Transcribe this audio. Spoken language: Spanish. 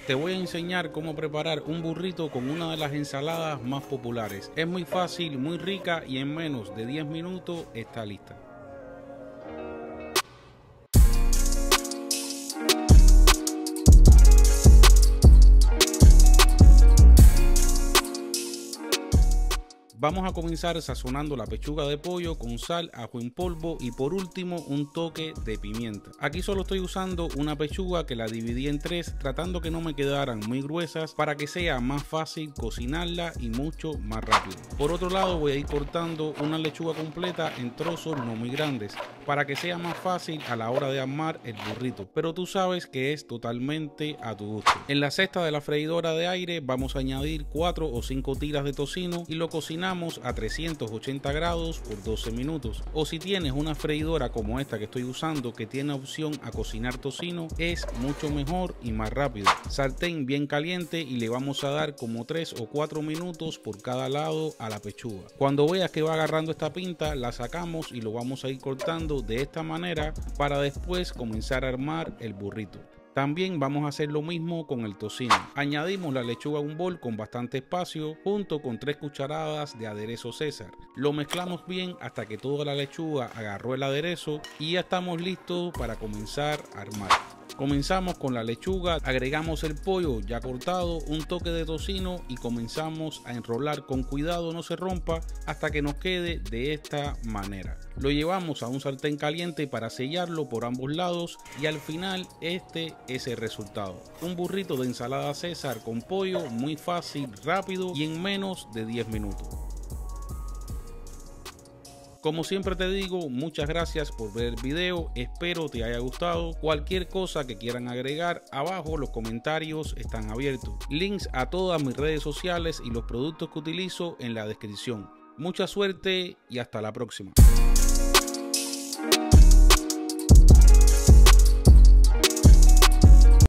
Te voy a enseñar cómo preparar un burrito con una de las ensaladas más populares. Es muy fácil, muy rica y en menos de 10 minutos está lista. Vamos a comenzar sazonando la pechuga de pollo con sal, ajo en polvo y por último un toque de pimienta. Aquí solo estoy usando una pechuga que la dividí en tres, tratando que no me quedaran muy gruesas para que sea más fácil cocinarla y mucho más rápido. Por otro lado voy a ir cortando una lechuga completa en trozos no muy grandes para que sea más fácil a la hora de armar el burrito, pero tú sabes que es totalmente a tu gusto. En la cesta de la freidora de aire vamos a añadir 4 o 5 tiras de tocino y lo cocinamos a 380 grados por 12 minutos. O si tienes una freidora como esta que estoy usando que tiene opción a cocinar tocino, es mucho mejor y más rápido. Sartén bien caliente y le vamos a dar como 3 o 4 minutos por cada lado a la pechuga. Cuando veas que va agarrando esta pinta, la sacamos y lo vamos a ir cortando de esta manera para después comenzar a armar el burrito. También vamos a hacer lo mismo con el tocino. Añadimos la lechuga a un bol con bastante espacio junto con 3 cucharadas de aderezo César. Lo mezclamos bien hasta que toda la lechuga agarró el aderezo y ya estamos listos para comenzar a armar. Comenzamos con la lechuga, agregamos el pollo ya cortado, un toque de tocino y comenzamos a enrolar con cuidado, no se rompa, hasta que nos quede de esta manera. Lo llevamos a un sartén caliente para sellarlo por ambos lados y al final este es el resultado. Un burrito de ensalada César con pollo muy fácil, rápido y en menos de 10 minutos. Como siempre te digo, muchas gracias por ver el video, espero te haya gustado. Cualquier cosa que quieran agregar, abajo los comentarios están abiertos. Links a todas mis redes sociales y los productos que utilizo en la descripción. Mucha suerte y hasta la próxima.